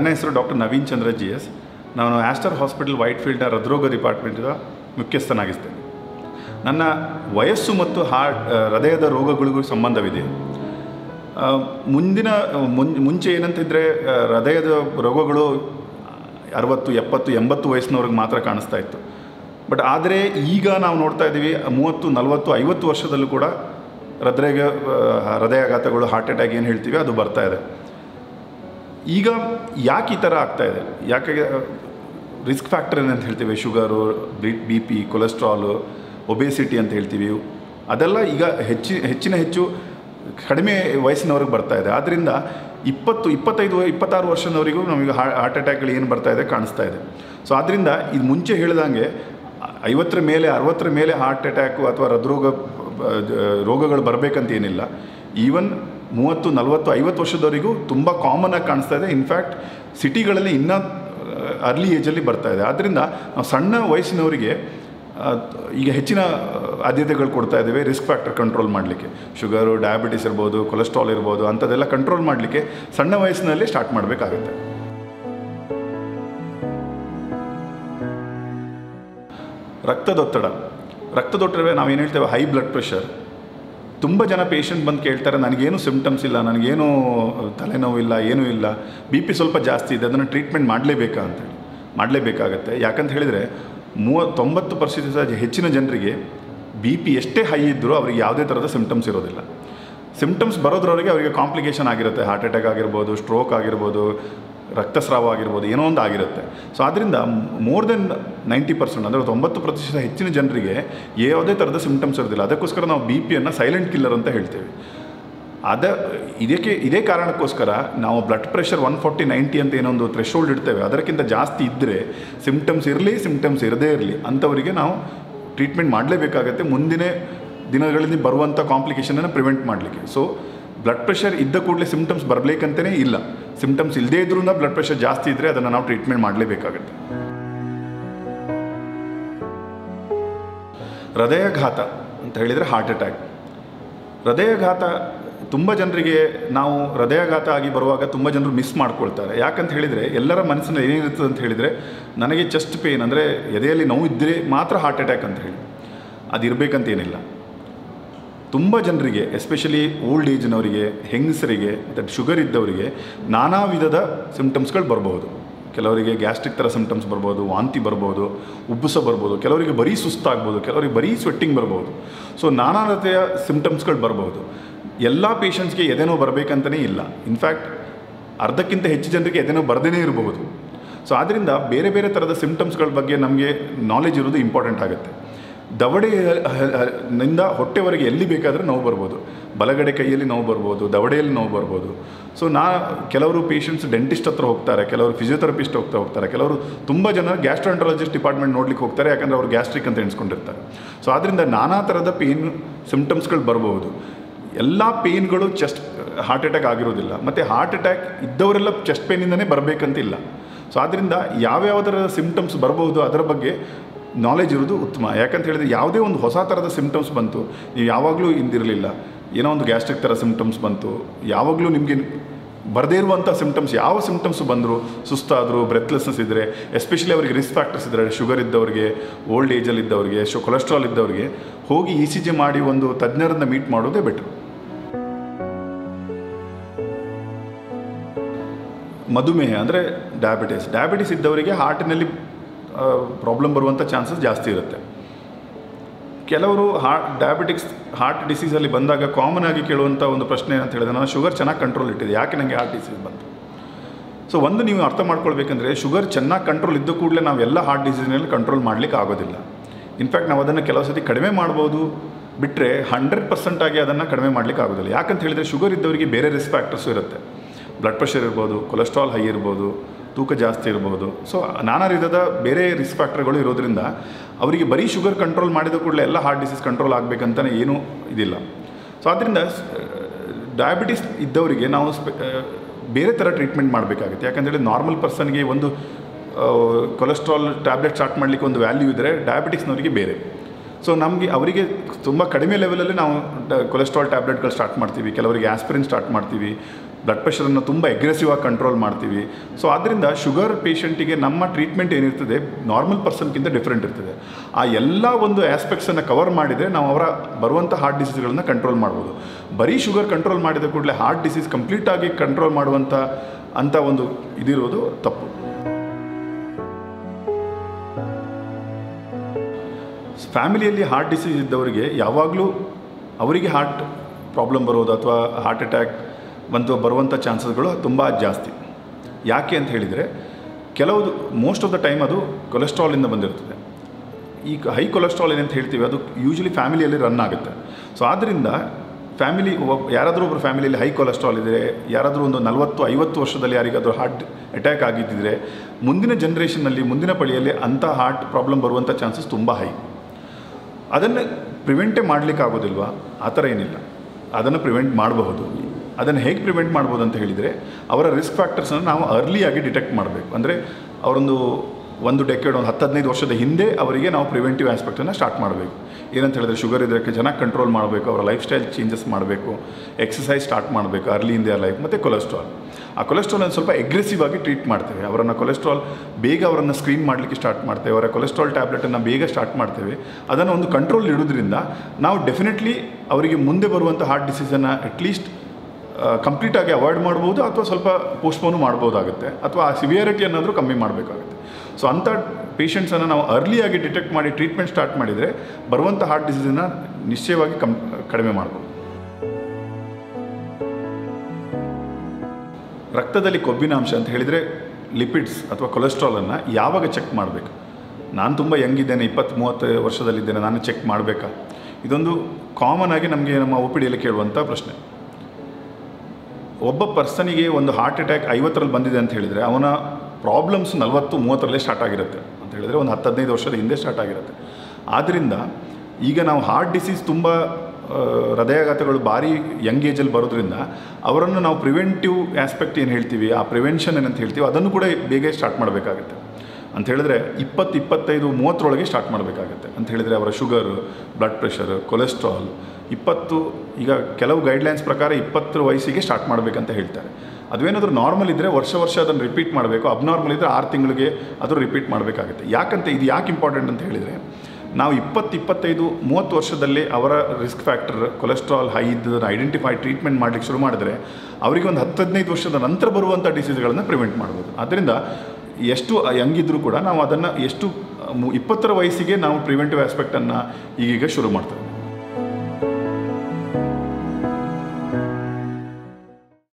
ನನ್ನ ಹೆಸರು doctor Naveen Chandra G S. ನಾನು ಆಸ್ಟರ್ ಹಾಸ್ಪಿಟಲ್ ವೈಟ್ಫೀಲ್ಡ್ನ ಹೃದ್ರೋಗ ಡಿಪಾರ್ಟ್ಮೆಂಟಿನ ಮುಖ್ಯಸ್ಥನಾಗಿರ್ತೇನೆ. ನನ್ನ ವಯಸ್ಸು ಮತ್ತು ಹೃದಯದ ರೋಗಗಳಿಗೂ ಸಂಬಂಧವಿದೆ. ಮುಂಚೆ ಏನಂತಿದ್ದರೆ ಹೃದಯದ ರೋಗಗಳು 60, 70, 80 ವಯಸ್ಸಿನವ್ರಿಗೆ ಮಾತ್ರ ಕಾಣಿಸ್ತಾ ಇತ್ತು. ಬಟ್ ಆದರೆ ಈಗ ನಾವು ನೋಡ್ತಾ ಇದ್ದೀವಿ 30, 40, 50 ವರ್ಷದಲ್ಲೂ ಕೂಡ ಹೃದಯಾಘಾತಗಳು, ಹಾರ್ಟ್ ಅಟ್ಯಾಕ್ ಏನು ಹೇಳ್ತೀವಿ ಅದು ಬರ್ತಾ ಇದೆ. ಈಗ ಯಾಕೆ ಈ ಥರ ಆಗ್ತಾಯಿದೆ? ಯಾಕೆ ರಿಸ್ಕ್ ಫ್ಯಾಕ್ಟರ್ ಏನಂತ ಹೇಳ್ತೀವಿ, sugar, B P, cholesterol, obesity ಅಂತ ಹೇಳ್ತೀವಿ, ಅದೆಲ್ಲ ಈಗ ಹೆಚ್ಚು ಕಡಿಮೆ ವಯಸ್ಸಿನವ್ರಿಗೆ ಬರ್ತಾ ಇದೆ. ಆದ್ದರಿಂದ 20, 25, 26 ವರ್ಷದವರಿಗೂ ನಮಗೆ ಹಾರ್ಟ್ ಅಟ್ಯಾಕ್ಗಳು ಏನು ಬರ್ತಾ ಇದೆ ಕಾಣಿಸ್ತಾ ಇದೆ. ಸೊ ಆದ್ದರಿಂದ ಇದು ಮುಂಚೆ ಹೇಳಿದಂಗೆ 50 ಮೇಲೆ 60 ಮೇಲೆ ಹಾರ್ಟ್ ಅಟ್ಯಾಕು ಅಥವಾ ರೋಗಗಳು ಬರಬೇಕಂತ ಏನಿಲ್ಲ. ಈವನ್ 30, 40, 50 ವರ್ಷದವರಿಗೂ ತುಂಬ ಕಾಮನಾಗಿ ಕಾಣಿಸ್ತಾ ಇದೆ. ಇನ್ಫ್ಯಾಕ್ಟ್ ಸಿಟಿಗಳಲ್ಲಿ ಇನ್ನೂ ಅರ್ಲಿ ಏಜಲ್ಲಿ ಬರ್ತಾ ಇದೆ. ಆದ್ದರಿಂದ ನಾವು ಸಣ್ಣ ವಯಸ್ಸಿನವರಿಗೆ ಈಗ ಹೆಚ್ಚಿನ ಆದ್ಯತೆಗಳು ಕೊಡ್ತಾ ಇದ್ದೇವೆ ರಿಸ್ಕ್ ಫ್ಯಾಕ್ಟರ್ ಕಂಟ್ರೋಲ್ ಮಾಡಲಿಕ್ಕೆ. ಶುಗರು, ಡಯಾಬಿಟಿಸ್ ಇರ್ಬೋದು, ಕೊಲೆಸ್ಟ್ರಾಲ್ ಇರ್ಬೋದು, ಅಂಥದ್ದೆಲ್ಲ ಕಂಟ್ರೋಲ್ ಮಾಡಲಿಕ್ಕೆ ಸಣ್ಣ ವಯಸ್ಸಿನಲ್ಲಿ ಸ್ಟಾರ್ಟ್ ಮಾಡಬೇಕಾಗುತ್ತೆ. ರಕ್ತದೊತ್ತಡ ನಾವೇನು ಹೇಳ್ತೇವೆ ಹೈ ಬ್ಲಡ್ ಪ್ರೆಷರ್. ತುಂಬ ಜನ ಪೇಷಂಟ್ ಬಂದು ಕೇಳ್ತಾರೆ, ನನಗೇನು ಸಿಮ್ಟಮ್ಸ್ ಇಲ್ಲ, ನನಗೇನು ತಲೆನೋವಿಲ್ಲ, ಏನೂ ಇಲ್ಲ, ಬಿ ಪಿ ಸ್ವಲ್ಪ ಜಾಸ್ತಿ ಇದೆ, ಅದನ್ನು ಟ್ರೀಟ್ಮೆಂಟ್ ಮಾಡಲೇಬೇಕಾ ಅಂತೇಳಿ. ಮಾಡಲೇಬೇಕಾಗತ್ತೆ. ಯಾಕಂತ ಹೇಳಿದರೆ 90% ಹೆಚ್ಚಿನ ಜನರಿಗೆ ಬಿ ಪಿ ಎಷ್ಟೇ ಹೈ ಇದ್ದರೂ ಅವ್ರಿಗೆ ಯಾವುದೇ ಥರದ ಸಿಮ್ಟಮ್ಸ್ ಇರೋದಿಲ್ಲ. ಸಿಮ್ಟಮ್ಸ್ ಬರೋದ್ರವರೆಗೆ ಅವರಿಗೆ ಕಾಂಪ್ಲಿಕೇಶನ್ ಆಗಿರುತ್ತೆ. ಹಾರ್ಟ್ ಅಟ್ಯಾಕ್ ಆಗಿರ್ಬೋದು, ಸ್ಟ್ರೋಕ್ ಆಗಿರ್ಬೋದು, ರಕ್ತಸ್ರಾವ ಆಗಿರ್ಬೋದು, ಏನೋ ಒಂದು ಆಗಿರುತ್ತೆ. ಸೊ ಆದ್ದರಿಂದ ಮೋರ್ ದೆನ್ 90%, ಅಂದರೆ 90% ಹೆಚ್ಚಿನ ಜನರಿಗೆ ಯಾವುದೇ ಥರದ ಸಿಮ್ಟಮ್ಸ್ ಇರೋದಿಲ್ಲ. ಅದಕ್ಕೋಸ್ಕರ ನಾವು ಬಿ ಪಿಯನ್ನು ಸೈಲೆಂಟ್ ಕಿಲ್ಲರ್ ಅಂತ ಹೇಳ್ತೇವೆ. ಇದೇ ಕಾರಣಕ್ಕೋಸ್ಕರ ನಾವು ಬ್ಲಡ್ ಪ್ರೆಷರ್ 140/90 ಅಂತ ಏನೊಂದು ಥ್ರೆಶೋಲ್ಡ್ ಇಡ್ತೇವೆ. ಅದಕ್ಕಿಂತ ಜಾಸ್ತಿ ಇದ್ದರೆ, ಸಿಮ್ಟಮ್ಸ್ ಇರಲಿ ಸಿಮ್ಟಮ್ಸ್ ಇರದೇ ಇರಲಿ, ಅಂಥವರಿಗೆ ನಾವು ಟ್ರೀಟ್ಮೆಂಟ್ ಮಾಡಲೇಬೇಕಾಗತ್ತೆ ಮುಂದಿನ ದಿನಗಳಲ್ಲಿ ಬರುವಂಥ ಕಾಂಪ್ಲಿಕೇಶನನ್ನು ಪ್ರಿವೆಂಟ್ ಮಾಡಲಿಕ್ಕೆ. ಸೊ ಬ್ಲಡ್ ಪ್ರೆಷರ್ ಇದ್ದ ಕೂಡಲೇ ಸಿಮ್ಟಮ್ಸ್ ಬರಬೇಕಂತಲೇ ಇಲ್ಲ. ಸಿಮ್ಟಮ್ಸ್ ಇಲ್ಲದೇ ಇದ್ರೂ ಬ್ಲಡ್ ಪ್ರೆಷರ್ ಜಾಸ್ತಿ ಇದ್ದರೆ ಅದನ್ನು ನಾವು ಟ್ರೀಟ್ಮೆಂಟ್ ಮಾಡಲೇಬೇಕಾಗತ್ತೆ. ಹೃದಯಾಘಾತ ಅಂತ ಹೇಳಿದರೆ ಹಾರ್ಟ್ ಅಟ್ಯಾಕ್. ಹೃದಯಾಘಾತ ತುಂಬ ಜನರಿಗೆ ನಾವು ಹೃದಯಾಘಾತ ಆಗಿ ಬರುವಾಗ ತುಂಬ ಜನರು ಮಿಸ್ ಮಾಡ್ಕೊಳ್ತಾರೆ. ಯಾಕಂತ ಹೇಳಿದರೆ ಎಲ್ಲರ ಮನಸ್ಸಿನಲ್ಲಿ ಏನಿರ್ತದೆ ಅಂತ ಹೇಳಿದರೆ, ನನಗೆ ಚೆಸ್ಟ್ ಪೇಯ್ನ್ ಅಂದರೆ ಎದೆಯಲ್ಲಿ ನೋವು ಇದ್ದರೆ ಮಾತ್ರ ಹಾರ್ಟ್ ಅಟ್ಯಾಕ್ ಅಂತ ಹೇಳಿ, ಅದಿರಬೇಕಂತೇನಿಲ್ಲ. ತುಂಬ ಜನರಿಗೆ, ಎಸ್ಪೆಷಲಿ ಓಲ್ಡ್ ಏಜ್ನವರಿಗೆ, ಹೆಂಗಸರಿಗೆ ಮತ್ತು ಶುಗರ್ ಇದ್ದವರಿಗೆ ನಾನಾ ವಿಧದ ಸಿಮ್ಟಮ್ಸ್ಗಳು ಬರ್ಬೋದು. ಕೆಲವರಿಗೆ ಗ್ಯಾಸ್ಟ್ರಿಕ್ ಥರ ಸಿಮ್ಟಮ್ಸ್ ಬರ್ಬೋದು, ವಾಂತಿ ಬರ್ಬೋದು, ಉಬ್ಬಸ ಬರ್ಬೋದು, ಕೆಲವರಿಗೆ ಬರೀ ಸುಸ್ತಾಗ್ಬೋದು, ಕೆಲವರಿಗೆ ಬರೀ ಸ್ವೆಟ್ಟಿಂಗ್ ಬರ್ಬೋದು. ಸೊ ನಾನಾ ರೀತಿಯ ಸಿಮ್ಟಮ್ಸ್ಗಳು ಬರ್ಬೋದು. ಎಲ್ಲ ಪೇಷಂಟ್ಸ್ಗೆ ಎದೆನೋ ಬರಬೇಕಂತಲೇ ಇಲ್ಲ. ಇನ್ಫ್ಯಾಕ್ಟ್ ಅರ್ಧಕ್ಕಿಂತ ಹೆಚ್ಚು ಜನರಿಗೆ ಎದೆನೋ ಬರದೇ ಇರಬಹುದು. ಸೊ ಆದ್ದರಿಂದ ಬೇರೆ ಬೇರೆ ಥರದ ಸಿಮ್ಟಮ್ಸ್ಗಳ ಬಗ್ಗೆ ನಮಗೆ ನಾಲೆಜ್ ಇರೋದು ಇಂಪಾರ್ಟೆಂಟ್ ಆಗುತ್ತೆ. ದವಡೆಯಿಂದ ಹೊಟ್ಟೆವರೆಗೆ ಎಲ್ಲಿ ಬೇಕಾದರೆ ನೋವು ಬರ್ಬೋದು. ಬಲಗಡೆ ಕೈಯಲ್ಲಿ ನೋವು ಬರ್ಬೋದು, ದವಡೆಯಲ್ಲಿ ನೋವು ಬರ್ಬೋದು. ಸೊ ಕೆಲವರು ಪೇಷಂಟ್ಸ್ ಡೆಂಟಿಸ್ಟ್ ಹತ್ರ ಹೋಗ್ತಾರೆ, ಕೆಲವರು ಫಿಸಿಯೋಥೆರಪಿಸ್ಟ್ ಹೋಗ್ತಾರೆ, ಕೆಲವರು ತುಂಬ ಜನ ಗ್ಯಾಸ್ಟ್ರೋಎಂಟ್ರಾಲಜಿಸ್ಟ್ ಡಿಪಾರ್ಟ್ಮೆಂಟ್ ನೋಡ್ಲಿಕ್ಕೆ ಹೋಗ್ತಾರೆ, ಯಾಕಂದರೆ ಅವರು ಗ್ಯಾಸ್ಟ್ರಿಕ್ ಅಂತ ಎಣಿಸ್ಕೊಂಡಿರ್ತಾರೆ. ಸೊ ಆದ್ದರಿಂದ ನಾನಾ ಥರದ ಪೇನ್ ಸಿಮ್ಟಮ್ಸ್ಗಳು ಬರ್ಬೋದು. ಎಲ್ಲ ಪೇನ್ಗಳು ಹಾರ್ಟ್ ಅಟ್ಯಾಕ್ ಆಗಿರೋದಿಲ್ಲ. ಮತ್ತು ಹಾರ್ಟ್ ಅಟ್ಯಾಕ್ ಇದ್ದವರೆಲ್ಲ ಚೆಸ್ಟ್ ಪೇನಿಂದನೇ ಬರಬೇಕಂತಿಲ್ಲ. ಸೊ ಆದ್ದರಿಂದ ಯಾವ್ಯಾವ ಥರದ ಸಿಮ್ಟಮ್ಸ್ ಬರ್ಬೋದು ಅದರ ಬಗ್ಗೆ ನಾಲೆಜ್ ಇರೋದು ಉತ್ತಮ. ಯಾಕಂತ ಹೇಳಿದರೆ ಯಾವುದೇ ಒಂದು ಹೊಸ ಥರದ ಸಿಮ್ಟಮ್ಸ್ ಬಂತು, ನೀವು ಯಾವಾಗಲೂ ಇಂದಿರಲಿಲ್ಲ, ಏನೋ ಒಂದು ಗ್ಯಾಸ್ಟ್ರಿಕ್ ಥರ ಸಿಮ್ಟಮ್ಸ್ ಬಂತು, ಯಾವಾಗಲೂ ನಿಮಗೆ ಬರದೇ ಇರುವಂಥ ಸಿಮ್ಟಮ್ಸ್ ಯಾವ ಸಿಮ್ಟಮ್ಸ್ ಬಂದರೂ, ಸುಸ್ತಾದರೂ, ಬ್ರೆತ್ಲೆಸ್ನೆಸ್ ಇದ್ದರೆ, ಎಸ್ಪೆಷಲಿ ಅವರಿಗೆ ರಿಸ್ಕ್ ಫ್ಯಾಕ್ಟರ್ಸ್ ಇದ್ದರೆ, ಶುಗರ್ ಇದ್ದವರಿಗೆ, ಓಲ್ಡ್ ಏಜಲ್ಲಿ ಇದ್ದವರಿಗೆ, ಕೊಲೆಸ್ಟ್ರಾಲ್ ಇದ್ದವರಿಗೆ ಹೋಗಿ ECG ಮಾಡಿ ಒಂದು ತಜ್ಞರನ್ನು ಮೀಟ್ ಮಾಡೋದೇ ಬೆಟ್ರು. ಮಧುಮೇಹ ಅಂದರೆ ಡಯಾಬಿಟಿಸ್ ಇದ್ದವರಿಗೆ ಹಾರ್ಟಿನಲ್ಲಿ ಪ್ರಾಬ್ಲಮ್ ಬರುವಂಥ ಚಾನ್ಸಸ್ ಜಾಸ್ತಿ ಇರುತ್ತೆ. ಕೆಲವರು ಹಾರ್ಟ್ ಡಿಸೀಸಲ್ಲಿ ಬಂದಾಗ ಕಾಮನ್ ಆಗಿ ಕೇಳುವಂಥ ಒಂದು ಪ್ರಶ್ನೆ ಏನಂತ ಹೇಳಿದ್ರೆ, ನಾನು ಶುಗರ್ ಚೆನ್ನಾಗಿ ಕಂಟ್ರೋಲ್ ಇಟ್ಟಿದೆ, ಯಾಕೆ ನನಗೆ ಹಾರ್ಟ್ ಡಿಸೀಸ್ ಬಂತು? ಸೊ ಒಂದು ನೀವು ಅರ್ಥ ಮಾಡ್ಕೊಳ್ಬೇಕಂದ್ರೆ, ಶುಗರ್ ಚೆನ್ನಾಗಿ ಕಂಟ್ರೋಲ್ ಇದ್ದ ಕೂಡಲೇ ನಾವೆಲ್ಲ ಹಾರ್ಟ್ ಡಿಸೀಸ್ನಲ್ಲಿ ಕಂಟ್ರೋಲ್ ಮಾಡಲಿಕ್ಕೆ ಆಗೋದಿಲ್ಲ. ಇನ್ಫ್ಯಾಕ್ಟ್ ನಾವು ಅದನ್ನು ಕೆಲವು ಸತಿ ಕಡಿಮೆ ಮಾಡ್ಬೋದು, ಬಿಟ್ಟರೆ 100% ಆಗಿ ಅದನ್ನು ಕಡಿಮೆ ಮಾಡಲಿಕ್ಕೆ ಆಗೋದಿಲ್ಲ. ಯಾಕಂತ ಹೇಳಿದರೆ ಶುಗರ್ ಇದ್ದವರಿಗೆ ಬೇರೆ ರಿಸ್ಕ್ ಫ್ಯಾಕ್ಟರ್ಸು ಇರುತ್ತೆ. ಬ್ಲಡ್ ಪ್ರೆಷರ್ ಇರ್ಬೋದು, ಕೊಲೆಸ್ಟ್ರಾಲ್ ಹೈ ಇರ್ಬೋದು, ತೂಕ ಜಾಸ್ತಿ ಇರ್ಬೋದು. ಸೊ ನಾನಾ ವಿಧದ ಬೇರೆ ರಿಸ್ಕ್ ಫ್ಯಾಕ್ಟರ್ಗಳು ಇರೋದ್ರಿಂದ ಅವರಿಗೆ ಬರೀ ಶುಗರ್ ಕಂಟ್ರೋಲ್ ಮಾಡಿದ ಕೂಡಲೇ ಎಲ್ಲ ಹಾರ್ಟ್ ಡಿಸೀಸ್ ಕಂಟ್ರೋಲ್ ಆಗಬೇಕಂತಲೇ ಏನೂ ಇದಿಲ್ಲ. ಸೊ ಆದ್ದರಿಂದ ಡಯಾಬಿಟಿಸ್ ಇದ್ದವರಿಗೆ ನಾವು ಬೇರೆ ಥರ ಟ್ರೀಟ್ಮೆಂಟ್ ಮಾಡಬೇಕಾಗುತ್ತೆ. ಯಾಕಂತೇಳಿ ನಾರ್ಮಲ್ ಪರ್ಸನ್ಗೆ ಒಂದು ಕೊಲೆಸ್ಟ್ರಾಲ್ ಟ್ಯಾಬ್ಲೆಟ್ ಸ್ಟಾರ್ಟ್ ಮಾಡಲಿಕ್ಕೆ ಒಂದು ವ್ಯಾಲ್ಯೂ ಇದ್ದರೆ, ಡಯಾಬಿಟಿಕ್ಸ್ನವರಿಗೆ ಬೇರೆ. ಸೊ ಅವರಿಗೆ ತುಂಬ ಕಡಿಮೆ ಲೆವೆಲಲ್ಲಿ ನಾವು ಕೊಲೆಸ್ಟ್ರಾಲ್ ಟ್ಯಾಬ್ಲೆಟ್ಗಳು ಸ್ಟಾರ್ಟ್ ಮಾಡ್ತೀವಿ, ಕೆಲವರಿಗೆ ಆಸ್ಪಿರಿನ್ ಸ್ಟಾರ್ಟ್ ಮಾಡ್ತೀವಿ, ಬ್ಲಡ್ ಪ್ರೆಷರನ್ನು ತುಂಬ ಅಗ್ರೆಸಿವ್ ಆಗಿ ಕಂಟ್ರೋಲ್ ಮಾಡ್ತೀವಿ. ಸೊ ಆದ್ದರಿಂದ ಶುಗರ್ ಪೇಷಂಟಿಗೆ ನಮ್ಮ ಟ್ರೀಟ್ಮೆಂಟ್ ಏನಿರ್ತದೆ ನಾರ್ಮಲ್ ಪರ್ಸನ್ಗಿಂತ ಡಿಫ್ರೆಂಟ್ ಇರ್ತದೆ. ಆ ಎಲ್ಲ ಒಂದು ಆಸ್ಪೆಕ್ಟ್ಸನ್ನು ಕವರ್ ಮಾಡಿದರೆ ನಾವು ಅವರ ಬರುವಂಥ ಹಾರ್ಟ್ ಡಿಸೀಸ್ಗಳನ್ನ ಕಂಟ್ರೋಲ್ ಮಾಡ್ಬೋದು. ಬರೀ ಶುಗರ್ ಕಂಟ್ರೋಲ್ ಮಾಡಿದ ಕೂಡಲೇ ಹಾರ್ಟ್ ಡಿಸೀಸ್ ಕಂಪ್ಲೀಟಾಗಿ ಕಂಟ್ರೋಲ್ ಮಾಡುವಂಥ ಒಂದು ಇದಿರೋದು ತಪ್ಪು. ಫ್ಯಾಮಿಲಿಯಲ್ಲಿ ಹಾರ್ಟ್ ಡಿಸೀಸ್ ಇದ್ದವರಿಗೆ ಯಾವಾಗಲೂ ಅವರಿಗೆ ಹಾರ್ಟ್ ಪ್ರಾಬ್ಲಮ್ ಬರೋದು ಅಥವಾ ಹಾರ್ಟ್ ಅಟ್ಯಾಕ್ ಬರುವಂಥ ಚಾನ್ಸಸ್ಗಳು ತುಂಬ ಜಾಸ್ತಿ. ಯಾಕೆ ಅಂತ ಹೇಳಿದರೆ ಮೋಸ್ಟ್ ಆಫ್ ದ ಟೈಮ್ ಅದು ಕೊಲೆಸ್ಟ್ರಾಲಿಂದ ಬಂದಿರ್ತದೆ. ಈ ಹೈ ಕೊಲೆಸ್ಟ್ರಾಲ್ ಏನಂತ ಹೇಳ್ತೀವಿ ಅದು ಯೂಶ್ವಲಿ ಫ್ಯಾಮಿಲಿಯಲ್ಲಿ ರನ್ ಆಗುತ್ತೆ. ಸೊ ಆದ್ದರಿಂದ ಯಾರಾದರೂ ಒಬ್ಬರು ಫ್ಯಾಮಿಲಿಯಲ್ಲಿ ಹೈ ಕೊಲೆಸ್ಟ್ರಾಲ್ ಇದೆ, ಯಾರಾದರೂ ಒಂದು 40-50 ವರ್ಷದಲ್ಲಿ ಯಾರಿಗಾದರೂ ಹಾರ್ಟ್ ಅಟ್ಯಾಕ್ ಆಗಿದ್ದಿದ್ರೆ ಮುಂದಿನ ಜನ್ರೇಷನ್ನಲ್ಲಿ ಮುಂದಿನ ಪಳಿಯಲ್ಲಿ ಅಂಥ ಹಾರ್ಟ್ ಪ್ರಾಬ್ಲಮ್ ಬರುವಂಥ ಚಾನ್ಸಸ್ ತುಂಬ ಹೈ. ಅದನ್ನು ಪ್ರಿವೆಂಟೇ ಮಾಡಲಿಕ್ಕಾಗೋದಿಲ್ವಾ? ಆ ಥರ ಏನಿಲ್ಲ, ಅದನ್ನು ಪ್ರಿವೆಂಟ್ ಮಾಡಬಹುದು. ಅದನ್ನು ಹೇಗೆ ಪ್ರಿವೆಂಟ್ ಮಾಡ್ಬೋದು ಅಂತ ಹೇಳಿದರೆ ಅವರ ರಿಸ್ಕ್ ಫ್ಯಾಕ್ಟರ್ಸನ್ನು ನಾವು ಅರ್ಲಿಯಾಗಿ ಡಿಟೆಕ್ಟ್ ಮಾಡಬೇಕು. ಅಂದರೆ ಒಂದು ಡೆಕೆಡ್ 10-15 ವರ್ಷದ ಹಿಂದೆ ಅವರಿಗೆ ನಾವು ಪ್ರಿವೆಂಟಿವ್ ಆಸ್ಪೆಕ್ಟನ್ನು ಸ್ಟಾರ್ಟ್ ಮಾಡಬೇಕು. ಏನಂತ ಹೇಳಿದ್ರೆ ಶುಗರ್ ಇದಕ್ಕೆ ಚೆನ್ನಾಗಿ ಕಂಟ್ರೋಲ್ ಮಾಡಬೇಕು, ಅವರ ಲೈಫ್ ಸ್ಟೈಲ್ ಚೇಂಜಸ್ ಮಾಡಬೇಕು, ಎಕ್ಸಸೈಸ್ ಸ್ಟಾರ್ಟ್ ಮಾಡಬೇಕು ಅರ್ಲಿ ಇನ್ ದಿಯರ್ ಲೈಫ್. ಮತ್ತು ಕೊಲೆಸ್ಟ್ರಾಲ್, ಆ ಕೊಲೆಸ್ಟ್ರಾಲನ್ನು ಸ್ವಲ್ಪ ಅಗ್ರೆಸಿವ್ ಆಗಿ ಟ್ರೀಟ್ ಮಾಡ್ತೇವೆ. ಅವರನ್ನು ಸ್ಕ್ರೀನ್ ಮಾಡಲಿಕ್ಕೆ ಸ್ಟಾರ್ಟ್ ಮಾಡ್ತೇವೆ, ಅವರ ಕೊಲೆಸ್ಟ್ರಾಲ್ ಟ್ಯಾಬ್ಲೆಟನ್ನು ಬೇಗ ಸ್ಟಾರ್ಟ್ ಮಾಡ್ತೇವೆ. ಅದನ್ನು ಒಂದು ಕಂಟ್ರೋಲ್ ಇಡೋದ್ರಿಂದ ನಾವು ಡೆಫಿನೆಟ್ಲಿ ಅವರಿಗೆ ಮುಂದೆ ಬರುವಂಥ ಹಾರ್ಟ್ ಡಿಸೀಸನ್ನು ಅಟ್ಲೀಸ್ಟ್ ಕಂಪ್ಲೀಟಾಗಿ ಅವಾಯ್ಡ್ ಮಾಡ್ಬೋದು ಅಥವಾ ಸ್ವಲ್ಪ ಪೋಸ್ಟ್ಪೋನು ಮಾಡ್ಬೋದಾಗುತ್ತೆ, ಅಥವಾ ಆ ಸಿವಿಯಾರಿಟಿ ಅನ್ನೋದು ಕಮ್ಮಿ ಮಾಡಬೇಕಾಗುತ್ತೆ. ಸೊ ಅಂಥ ಪೇಷಂಟ್ಸನ್ನು ನಾವು ಅರ್ಲಿಯಾಗಿ ಡಿಟೆಕ್ಟ್ ಮಾಡಿ ಟ್ರೀಟ್ಮೆಂಟ್ ಸ್ಟಾರ್ಟ್ ಮಾಡಿದರೆ ಬರುವಂಥ ಹಾರ್ಟ್ ಡಿಸೀಸನ್ನು ನಿಶ್ಚಯವಾಗಿ ಕಡಿಮೆ ಮಾಡ್ಬೋದು. ರಕ್ತದಲ್ಲಿ ಕೊಬ್ಬಿನಾಂಶ ಅಂತ ಹೇಳಿದರೆ ಲಿಪಿಡ್ಸ್ ಅಥವಾ ಕೊಲೆಸ್ಟ್ರಾಲನ್ನು ಯಾವಾಗ ಚೆಕ್ ಮಾಡಬೇಕು? ನಾನು ತುಂಬ ಯಂಗಿದ್ದೇನೆ, 20-30 ವರ್ಷದಲ್ಲಿದ್ದೇನೆ, ನಾನು ಚೆಕ್ ಮಾಡಬೇಕಾ? ಇದೊಂದು ಕಾಮನ್ ಆಗಿ ನಮ್ಮ ಒ ಪಿ ಡಿಯಲ್ಲಿ ಕೇಳುವಂಥ ಪ್ರಶ್ನೆ. ಒಬ್ಬ ಪರ್ಸನಿಗೆ ಒಂದು ಹಾರ್ಟ್ ಅಟ್ಯಾಕ್ 50ರಲ್ಲಿ ಬಂದಿದೆ ಅಂತ ಹೇಳಿದರೆ ಅವನ ಪ್ರಾಬ್ಲಮ್ಸ್ 40-30ರಲ್ಲೇ ಸ್ಟಾರ್ಟ್ ಆಗಿರುತ್ತೆ ಅಂತ ಹೇಳಿದರೆ ಒಂದು 10-15 ವರ್ಷದ ಹಿಂದೆ ಸ್ಟಾರ್ಟ್ ಆಗಿರುತ್ತೆ. ಆದ್ದರಿಂದ ಈಗ ನಾವು ಹಾರ್ಟ್ ಡಿಸೀಸ್ ತುಂಬ ಹೃದಯಾಘಾತಗಳು ಭಾರಿ ಯಂಗ್ ಏಜಲ್ಲಿ ಬರೋದ್ರಿಂದ ಅವರನ್ನು ನಾವು ಪ್ರಿವೆಂಟಿವ್ ಆಸ್ಪೆಕ್ಟ್ ಏನು ಹೇಳ್ತೀವಿ, ಆ ಪ್ರಿವೆನ್ಷನ್ ಏನಂತ ಹೇಳ್ತೀವಿ ಅದನ್ನು ಕೂಡ ಬೇಗ ಸ್ಟಾರ್ಟ್ ಮಾಡಬೇಕಾಗುತ್ತೆ. ಅಂತ ಹೇಳಿದ್ರೆ 20-25-30ರೊಳಗೆ ಸ್ಟಾರ್ಟ್ ಮಾಡಬೇಕಾಗುತ್ತೆ. ಅಂತ ಹೇಳಿದರೆ ಅವರ ಶುಗರ್, ಬ್ಲಡ್ ಪ್ರೆಷರ್, ಕೊಲೆಸ್ಟ್ರಾಲ್ ಈಗ ಕೆಲವು ಗೈಡ್ಲೈನ್ಸ್ ಪ್ರಕಾರ 20 ವಯಸ್ಸಿಗೆ ಸ್ಟಾರ್ಟ್ ಮಾಡಬೇಕಂತ ಹೇಳ್ತಾರೆ. ಅದೇನಾದರೂ ನಾರ್ಮಲ್ ಇದ್ದರೆ ವರ್ಷ ಅದನ್ನು ರಿಪೀಟ್ ಮಾಡಬೇಕು, ಅಬ್ನಾರ್ಮಲ್ ಇದ್ದರೆ 6 ತಿಂಗಳಿಗೆ ಅದು ರಿಪೀಟ್ ಮಾಡಬೇಕಾಗುತ್ತೆ. ಇದು ಯಾಕೆ ಇಂಪಾರ್ಟೆಂಟ್ ಅಂತ ಹೇಳಿದರೆ ನಾವು 20-25-30 ವರ್ಷದಲ್ಲಿ ಅವರ ರಿಸ್ಕ್ ಫ್ಯಾಕ್ಟರ್ ಕೊಲೆಸ್ಟ್ರಾಲ್ ಹೈ ಇದ್ದದನ್ನು ಐಡೆಂಟಿಫೈ ಟ್ರೀಟ್ಮೆಂಟ್ ಮಾಡಲಿಕ್ಕೆ ಶುರು ಮಾಡಿದರೆ ಅವರಿಗೆ ಒಂದು 10-15 ವರ್ಷದ ನಂತರ ಬರುವಂಥ ಡಿಸೀಸ್ಗಳನ್ನು ಪ್ರಿವೆಂಟ್ ಮಾಡ್ಬೋದು. ಆದ್ದರಿಂದ ಎಷ್ಟು ಯಂಗಿದ್ರೂ ಕೂಡ ನಾವು ಅದನ್ನು 20ರ ವಯಸ್ಸಿಗೆ ನಾವು ಪ್ರಿವೆಂಟಿವ್ ಆಸ್ಪೆಕ್ಟನ್ನು ಈಗೀಗ ಶುರು ಮಾಡ್ತೇವೆ.